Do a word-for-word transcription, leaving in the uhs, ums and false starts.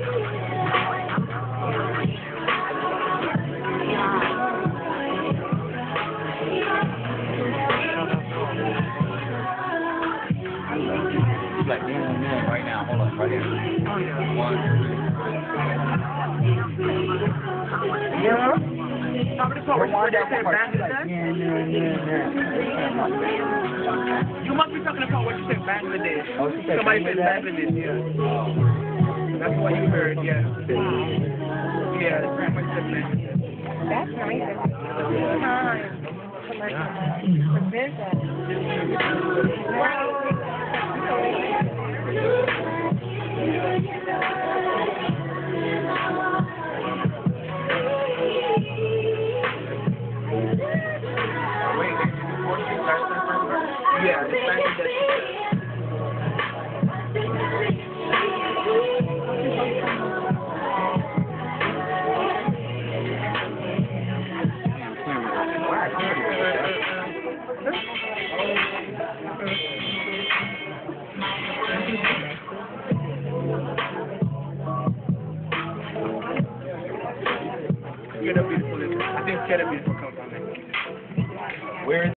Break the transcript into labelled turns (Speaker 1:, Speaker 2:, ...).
Speaker 1: Like, yeah, yeah, right now. Hold on, right here. One,
Speaker 2: Yeah.
Speaker 3: How many power where they say Bangladesh?
Speaker 2: Yeah, yeah, yeah, yeah.
Speaker 3: You must be talking about what you said Bangladesh.
Speaker 2: Oh, she said
Speaker 3: Somebody said
Speaker 2: Bangladesh?
Speaker 3: Bangladesh, yeah. That's what you heard, yeah. Yeah, grandma said Bangladesh.
Speaker 4: That's nice. Time to like present that.
Speaker 3: Wait, yeah, it's Bangladesh. Get a beautiful. I think get a beautiful comes on there.
Speaker 1: Where is